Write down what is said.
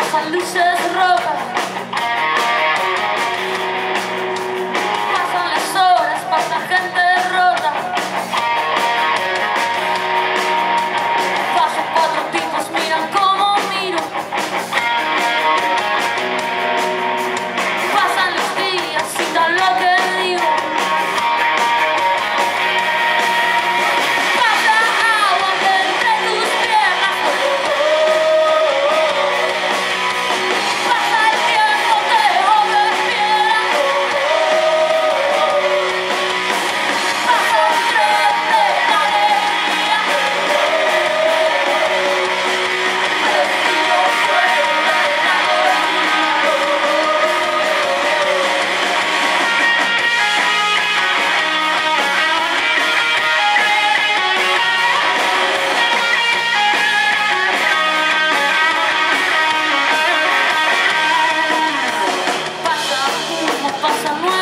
pasan luces rojas, pasan las horas, pasa gente rota, pasan cuatro tipos, miran como miro, pasan los días, citan lo que digo, pasa agua de entre tus piernas, pasa el tiempo, te volves piedra, pasa el tren de la alegría, el río fuerte de la pasa humo, pasa nuevo.